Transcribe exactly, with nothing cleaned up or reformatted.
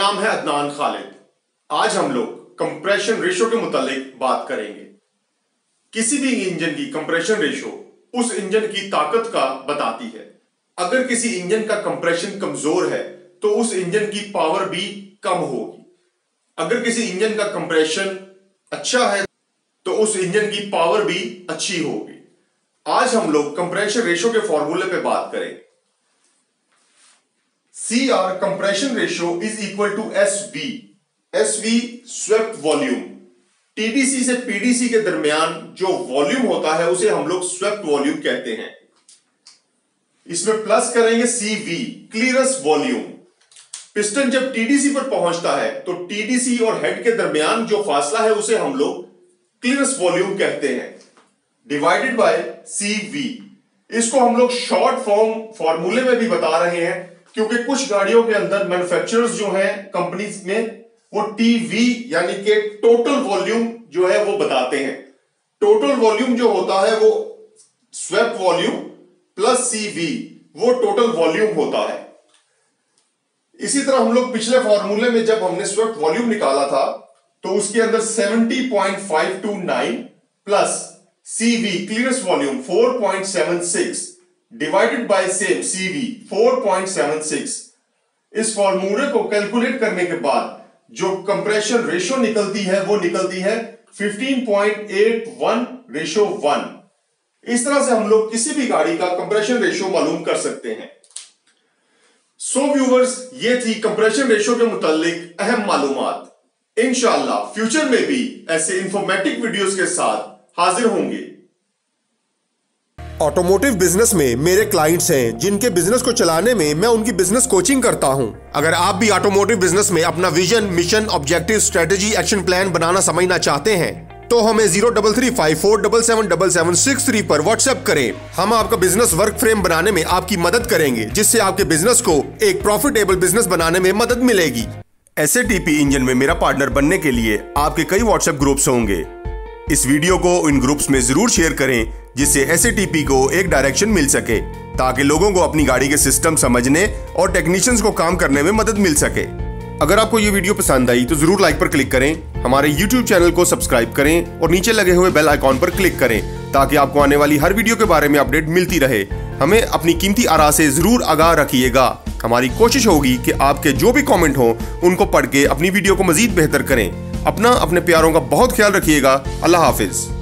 नाम है अदनान खालिद। आज हम लोग कंप्रेशन रेशो के मुतालिक बात करेंगे। किसी भी इंजन की कंप्रेशन रेशो उस इंजन की ताकत का बताती है। अगर किसी इंजन का कंप्रेशन कमजोर है तो उस इंजन की पावर भी कम होगी। अगर किसी इंजन का कंप्रेशन अच्छा है तो उस इंजन की पावर भी अच्छी होगी। आज हम लोग कंप्रेशन रेशो के फॉर्मूले पे बात करेंगे। C R compression ratio is equal to S V. S V swept volume. TDC से पीडीसी के दरमियान जो वॉल्यूम होता है उसे हम लोग स्वेप्ट वॉल्यूम कहते हैं। इसमें प्लस करेंगे C V, clearance volume. Piston जब टीडीसी पर पहुंचता है तो टीडीसी और हेड के दरमियान जो फासला है उसे हम लोग क्लियरेंस वॉल्यूम कहते हैं, डिवाइडेड बाय सी वी। इसको हम लोग शॉर्ट फॉर्म फॉर्मूले में भी बता रहे हैं क्योंकि कुछ गाड़ियों के अंदर मैन्युफैक्चरर्स जो हैं कंपनीज में वो टीवी यानी कि टोटल वॉल्यूम जो है वो बताते हैं। टोटल वॉल्यूम जो होता है वो स्वेप्ट वॉल्यूम प्लस सीवी वो टोटल वॉल्यूम होता है। इसी तरह हम लोग पिछले फॉर्मूले में जब हमने स्वेप्ट वॉल्यूम निकाला था तो उसके अंदर सत्तर point five two nine plus CV clearance volume four point seven six divided by same CV four point seven six. इस फॉर्मूले को कैलकुलेट करने के बाद जो कंप्रेशन रेशो निकलती है वो निकलती है fifteen point eight one ratio one. इस तरह से हम लोग किसी भी गाड़ी का कंप्रेशन रेशो मालूम कर सकते हैं। सो व्यूअर्स, ये थी कंप्रेशन रेशो के मुतालिक अहम मालूमात। इंशाअल्लाह फ्यूचर में भी ऐसे इंफॉर्मेटिव वीडियोस के साथ हाजिर होंगे। ऑटोमोटिव बिजनेस में मेरे क्लाइंट्स हैं जिनके बिजनेस को चलाने में मैं उनकी बिजनेस कोचिंग करता हूं। अगर आप भी ऑटोमोटिव बिजनेस में अपना vision, mission, objective, strategy, action plan बनाना समझना चाहते हैं तो हमें zero double three five four double seven double seven six three पर व्हाट्सएप करें। हम आपका बिजनेस वर्क फ्रेम बनाने में आपकी मदद करेंगे जिससे आपके बिजनेस को एक प्रॉफिटेबल बिजनेस बनाने में मदद मिलेगी। एसएटीपी इंजन में मेरा पार्टनर बनने के लिए आपके कई व्हाट्सएप ग्रुप्स होंगे। इस वीडियो को इन ग्रुप्स में जरूर शेयर करें जिससे एसएटीपी को एक डायरेक्शन मिल सके ताकि लोगों को अपनी गाड़ी के सिस्टम समझने और टेक्नीशियंस को काम करने में मदद मिल सके। अगर आपको ये वीडियो पसंद आई तो जरूर लाइक पर क्लिक करें, हमारे यूट्यूब चैनल को सब्सक्राइब करें और नीचे लगे हुए बेल आइकॉन पर क्लिक करें ताकि आपको आने वाली हर वीडियो के बारे में अपडेट मिलती रहे। हमें अपनी कीमती आरा से जरूर आगाह रखिएगा। हमारी कोशिश होगी कि आपके जो भी कॉमेंट हो उनको पढ़ के अपनी वीडियो को मजीद बेहतर करें। अपना अपने प्यारों का बहुत ख्याल रखिएगा। अल्लाह हाफिज।